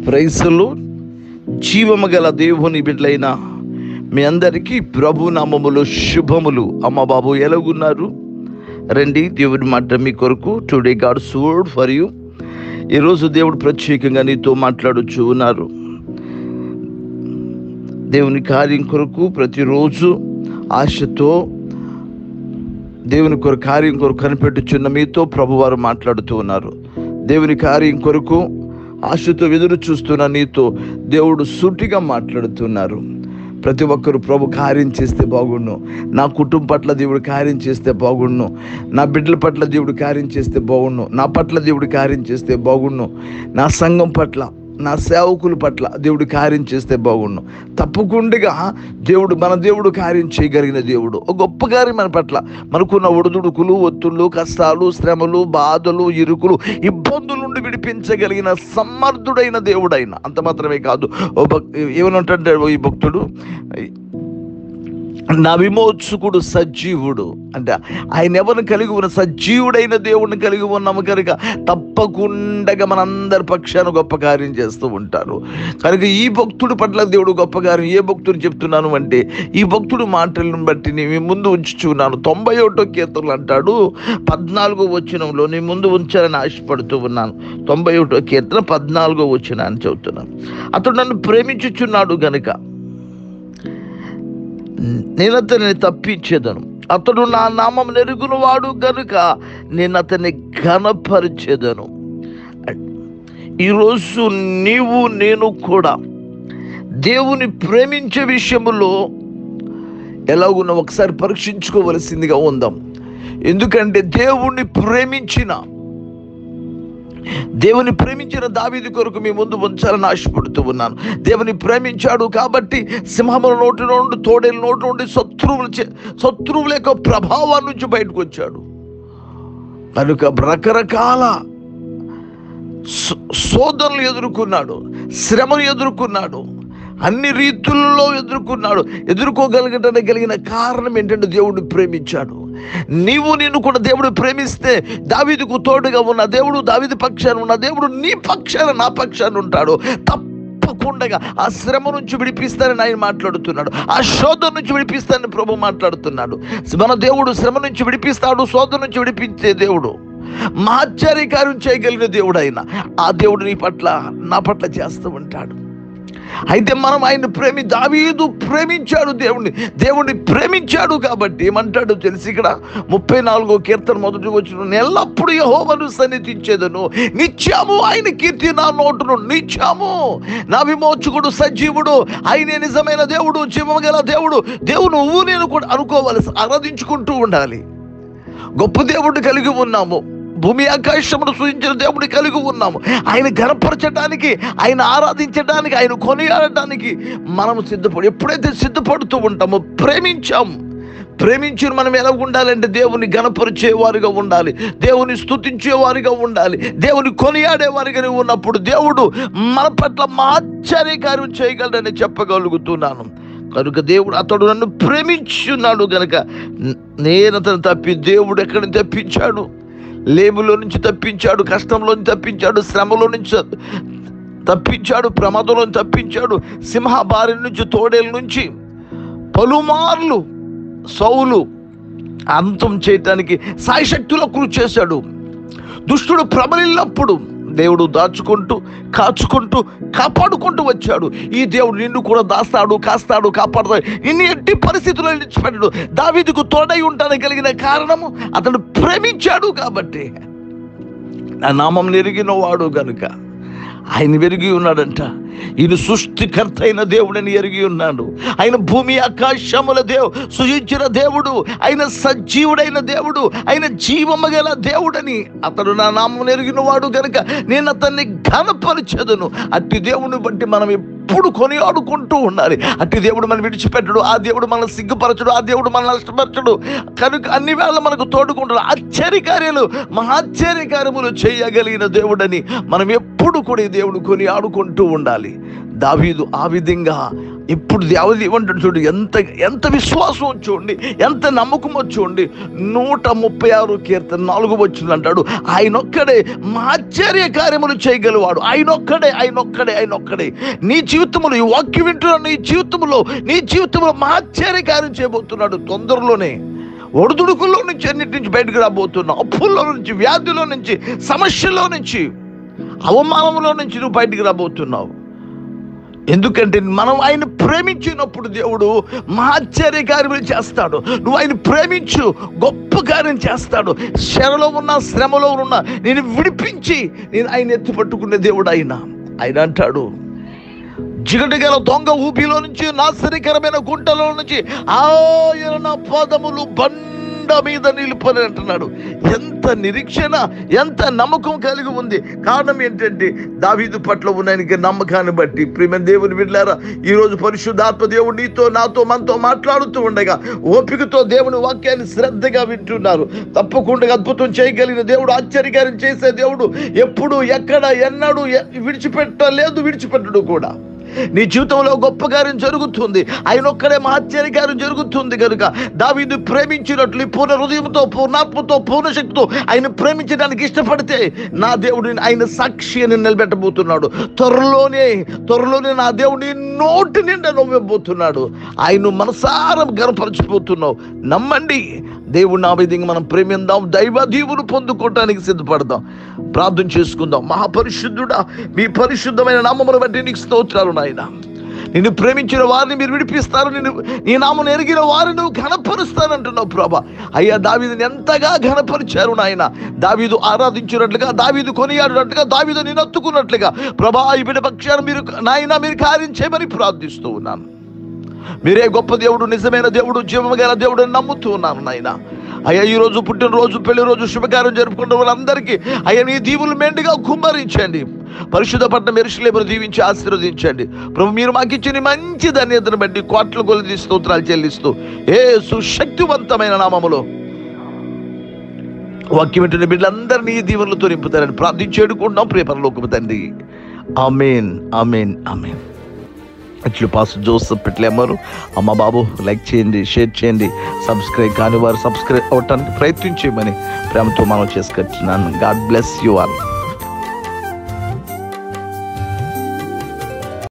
ప్రైసులు జీవము గల దేవుని బిడ్డలైన మీ అందరికీ ప్రభు నామములు శుభములు. అమ్మ బాబు ఎలాగున్నారు? రండి, దేవుడి మాట మీ కొరకు. Today God's word for you. ఈరోజు దేవుడు ప్రత్యేకంగా నీతో మాట్లాడుచూ ఉన్నారు. దేవుని కార్యం కొరకు ప్రతిరోజు ఆశతో దేవుని కార్యం కొరకు కనిపెట్టుచున్న మీతో ప్రభువారు మాట్లాడుతూ ఉన్నారు. దేవుని కార్యం కొరకు ఆశతో ఎదురు చూస్తున్న నీతో దేవుడు సూటిగా మాట్లాడుతున్నారు. ప్రతి ఒక్కరు ప్రభు కార్యం చేస్తే బాగుండు, నా కుటుంబం పట్ల దేవుడు కార్యం చేస్తే బాగుండు, నా బిడ్డల పట్ల దేవుడు కార్యం చేస్తే బాగుండు, నా పట్ల దేవుడు కార్యం చేస్తే బాగుండు, నా సంఘం పట్ల, నా సేవకుల పట్ల దేవుడు కార్యం చేస్తే బాగుండు. తప్పకుండా మన దేవుడు కార్యం చేయగలిగిన దేవుడు. ఒక గొప్ప కార్యం మన పట్ల. మనకున్న ఒడిదుడుకులు, ఒత్తుళ్ళు, కష్టాలు, శ్రమలు, బాధలు, ఇరుకులు, ఇబ్బందుల నుండి విడిపించగలిగిన సమర్థుడైన దేవుడైన. అంత మాత్రమే కాదు, ఏమనంటే ఈ భక్తుడు, నా విమోచకుడు సజీవుడు అంటే ఆయన ఎవరిని కలిగి ఉన్న సజీవుడైన దేవుడిని కలిగి ఉన్నాము కనుక తప్పకుండా మనందరి పక్షాన గొప్ప కార్యం చేస్తూ ఉంటారు. కనుక ఈ భక్తుడి పట్ల దేవుడు గొప్ప కార్యం. ఏ భక్తుడు చెప్తున్నాను అంటే, ఈ భక్తుడు మాటలను బట్టి నీ ముందు ఉంచుచున్నాను. 91వ కీర్తనలు అంటాడు, 14వ వచనంలో నీ ముందు ఉంచాలని ఆశపడుతూ ఉన్నాను. 91వ కీర్తన 14వ వచనాన్ని చదువుతున్నాను. అతడు నన్ను ప్రేమించుచున్నాడు గనుక నేను అతన్ని తప్పించేదను. అతడు నా నామం నెరుగున వాడు గనుక నేను అతన్ని ఘనపరిచేదను. ఈరోజు నీవు నేను కూడా దేవుని ప్రేమించే విషయంలో ఎలాగున్నా ఒకసారి పరీక్షించుకోవలసిందిగా ఉందాం. ఎందుకంటే దేవుని ప్రేమించిన దావీదు కొరకు మీ ముందు ఉంచాలని ఆశపడుతూ ఉన్నాను. దేవుని ప్రేమించాడు కాబట్టి సింహముల నోటి నుండి, తోడేల నోటి నుండి, శత్రువుల యొక్క ప్రభావం నుంచి బయటకు వచ్చాడు. కనుక రకరకాల శోధనలు ఎదుర్కొన్నాడు, శ్రమను ఎదుర్కొన్నాడు, అన్ని రీతుల్లో ఎదుర్కోగలిగిన కారణం ఏంటంటే దేవుడిని ప్రేమించాడు. నిన్ను కూడా దేవుడు ప్రేమిస్తే దావీదుకు తోడుగా ఉన్న దేవుడు, దావీదు పక్షాన ఉన్న దేవుడు నీ పక్షాన, నా పక్షాన ఉంటాడు. తప్పకుండా ఆ శ్రమ నుంచి విడిపిస్తానని ఆయన మాట్లాడుతున్నాడు. ఆ శోధన నుంచి విడిపిస్తానని ప్రభు మాట్లాడుతున్నాడు. మన దేవుడు శ్రమ నుంచి విడిపిస్తాడు, శోధన నుంచి విడిపించే దేవుడు, మహాశ్చర్యకార్యం చేయగలిగిన దేవుడు ఆయన. ఆ దేవుడు నీ పట్ల, నా పట్ల చేస్తూ ఉంటాడు. అయితే మనం ఆయన దావీదు ప్రేమించాడు, దేవుణ్ణి ప్రేమించాడు కాబట్టి ఏమంటాడు తెలిసి ఇక్కడ 34వ కీర్తన 1వ వచనం, ఎల్లప్పుడూ యెహోవాను సన్నిధించేదను, నిత్యము ఆయన కీర్తి నా నోటును. నిత్యము నా విమోచకుడు సజీవుడు, ఆయనే నిజమైన దేవుడు, జీవము గల దేవుడు. నువ్వు నేను కూడా అనుకోవాలి, ఆరాధించుకుంటూ ఉండాలి. గొప్ప దేవుడిని కలిగి ఉన్నాము, భూమి ఆకాశమును సృజించిన దేవుడిని కలిగి ఉన్నాము. ఆయన ఘనపరచడానికి, ఆయన ఆరాధించడానికి, ఆయన కొనియాడటానికి మనము ఎప్పుడైతే సిద్ధపడుతూ ఉంటామో, ప్రేమించి మనం ఎలా ఉండాలంటే దేవుని ఘనపరిచేవారిగా ఉండాలి, దేవుని స్తుతించేవారిగా ఉండాలి, దేవుని కొనియాడేవారిగా ఉన్నప్పుడు దేవుడు మన పట్ల ఆశ్చర్యకార్యం చేయగలడని చెప్పగలుగుతున్నాను. కనుక దేవుడు, అతడు నన్ను ప్రేమించున్నాడు గనక నేను అతను దేవుడు ఎక్కడిని తప్పించాడు? లేములో నుంచి తప్పించాడు, కష్టంలో నుంచి తప్పించాడు, శ్రమలో నుంచి తప్పించాడు, ప్రమాదంలో నుంచి తప్పించాడు, సింహ బారి నుంచి, తోడేల నుంచి పలుమార్లు సౌలు అంతం చేయటానికి సాయశక్తులో కృషి చేశాడు. దుష్టుడు ప్రబలినప్పుడు దేవుడు దాచుకుంటూ, కాచుకుంటూ, కాపాడుకుంటూ వచ్చాడు. ఈ దేవుడు నిన్ను కూడా దాస్తాడు, కాస్తాడు, కాపాడుతాడు. నిన్ను ఎట్టి పరిస్థితుల్లో విడిచిపెట్టడు. దావీదుకు తోడై ఉంటానికి కలిగిన కారణము అతడు ప్రేమించాడు కాబట్టి. నా నామం ఎరిగిన వాడు గనుక ఆయన ఎరిగి ఉన్నాడంట. ఈయన సృష్టికర్త అయిన దేవుడని ఎరిగి ఉన్నాడు. ఆయన భూమి ఆకాశముల సృజించిన దేవుడు, ఆయన సజీవుడైన దేవుడు, ఆయన జీవము గల దేవుడని అతడు నా నామం ఎరిగిన వాడు కనుక నేను అతన్ని ఘనపరిచెదను. అట్టి దేవుని బట్టి మనం ఎప్పుడు కొనియాడుకుంటూ ఉండాలి. అట్టి దేవుడు మనం విడిచిపెట్టడు, ఆ దేవుడు మనల్ని సిగ్గుపరచడు, ఆ దేవుడు మనల్ని నష్టపరచడు. కనుక అన్ని వేళ మనకు తోడుకుంటాడు. ఆశ్చర్యకార్యాలు, మహాశ్చర్యకార్యములు చేయగలిగిన దేవుడని మనం ఎప్పుడు కూడా ఈ దేవుడు కొనియాడుకుంటూ ఉండాలి. దావీదు ఆ విధంగా ఇప్పుడు దేవుడు ఏమంటాడు చూడు, ఎంత విశ్వాసం చూడండి, ఎంత నమ్మకమో చూడండి. 136 కీర్తన 4 వచనం అంటాడు, ఆయనొక్కడే మా ఆశ్చర్య కార్యములు చేయగలవాడు. ఆయనొక్కడే నీ జీవితంలో, ఈ వాక్యం వింటున్న నీ జీవితంలో మా ఆశ్చర్య కార్యం చేయబోతున్నాడు. తొందరలోనే ఒడిదుడుకుల్లో నుంచి, అన్నిటి నుంచి బయటకు రాబోతున్నావు. అప్పుల్లో నుంచి, వ్యాధిలో నుంచి, సమస్యలో నుంచి, అవమానంలో నుంచి నువ్వు బయటికి రాబోతున్నావు. ఎందుకంటే మనం ఆయన ప్రేమించినప్పుడు దేవుడు మహాశ్చర్య కార్యములు చేస్తాడు. నువ్వు ఆయన ప్రేమించు, గొప్ప కార్యం చేస్తాడు. శరలో ఉన్న, శ్రమలో ఉన్న నేను విడిపించి నేను ఆయన ఎత్తి పట్టుకునే దేవుడు ఆయన అంటాడు, జిగటగల దొంగ ఊపిలో నుంచి, నాశనకరమైన గుంటలో నుంచి ఆయన నా పాదములు బండ మీద నిలుపని అంటున్నాడు. ఎంత నిరీక్షణ, ఎంత నమ్మకం కలిగి ఉంది. కారణం ఏంటంటే దావీదు పట్ల ఉన్న ఆయనకి నమ్మకాన్ని బట్టి. ప్రియమైన దేవుని బిడ్డలారా, ఈరోజు పరిశుద్ధాత్మ దేవుడు నీతో, నాతో, మనతో మాట్లాడుతూ ఉండగా ఓపికతో దేవుని వాక్యాన్ని శ్రద్ధగా వింటున్నారు. తప్పకుండా అద్భుతం చేయగలిగిన దేవుడు, ఆశ్చర్యకార్యం చేసే దేవుడు ఎప్పుడు, ఎక్కడ, ఎన్నడూ విడిచిపెట్టడు కూడా. నీ జీవితంలో గొప్ప కార్యం జరుగుతుంది. ఆయన ఒక్కడే మహాశ్చర్య కార్యం జరుగుతుంది. కనుక దావీదు ప్రేమించినట్లు పూర్ణ హృదయంతో, పూర్ణాత్మతో, పూర్ణ శక్తితో ఆయన ప్రేమించడానికి ఇష్టపడితే నా దేవుడు ఆయన సాక్షి అని నిలబెట్టబోతున్నాడు. త్వరలోనే నా దేవుడి నోటి నిండా నవ్వబోతున్నాడు. ఆయన మనసారం గర్వపరచిపోతున్నావు. నమ్మండి, దేవుడు నా విధంగా మనం ప్రేమిద్దాం, దైవ దీవులు పొందుకోవటానికి సిద్ధపడదాం. ప్రార్థన చేసుకుందాం. మహాపరిశుద్ధుడా, మీ పరిశుద్ధమైన నామమును బట్టి నీకు స్తోత్రాలు నాయన. నిన్ను ప్రేమించిన వారిని మీరు విడిపిస్తారు, నీ నామను ఎరిగిన వారిని నువ్వు ఘనపరుస్తానంటున్నావు ప్రభా. అయ్యా, దావీదుని ఎంతగా ఘనపరిచారు నాయన. దావీదు ఆరాధించినట్లుగా, దావీదు కొనియాడినట్లుగా, దావీదు నిన్ను హత్తుకున్నట్లుగా ప్రభా, ఈ బిడ్డ పక్షాన్ని మీరు కార్యం చేయమని ప్రార్థిస్తూ ఉన్నాను. మీరే గొప్ప దేవుడు, నిజమైన దేవుడు, జీవము గల దేవుడు అని నమ్ముతూ ఉన్నాను నాయన. అయ్యా, ఈరోజు పుట్టినరోజు, పెళ్లి రోజు శుభకార్యం జరుపుకున్న వాళ్ళందరికీ అయ్యా నీ దీవులు మెండుగా కుమ్మరించండి. పరిశుద్ధ పట్టణం యెరూషలేమును దీవించి ఆశీర్వదించండి ప్రభు. మీరు మాకు ఇచ్చిన మంచి ధన్యతను బట్టి కోట్ల కొలది స్తోత్రాలు చెల్లిస్తూ యేసు శక్తివంతమైన నామములో వాక్యం వింటున్న బిడ్డలందరినీ ఈ దీవెనలతో నింపుతారని ప్రార్థించి వేడుకుంటున్నాం ప్రియ పరలోకపు తండ్రి. ఆమేన్, ఆమేన్, ఆమేన్. అట్లు పాస్టర్ జోసెఫ్ పిట్లేమరు. అమ్మ బాబు, లైక్ చేయండి, షేర్ చేయండి. సబ్స్క్రైబ్ కాని వారు సబ్స్క్రైబ్ అవ్వటానికి ప్రయత్నం చేయమని ప్రేమతో మనం చేసుకొచ్చున్నాను. God bless you all.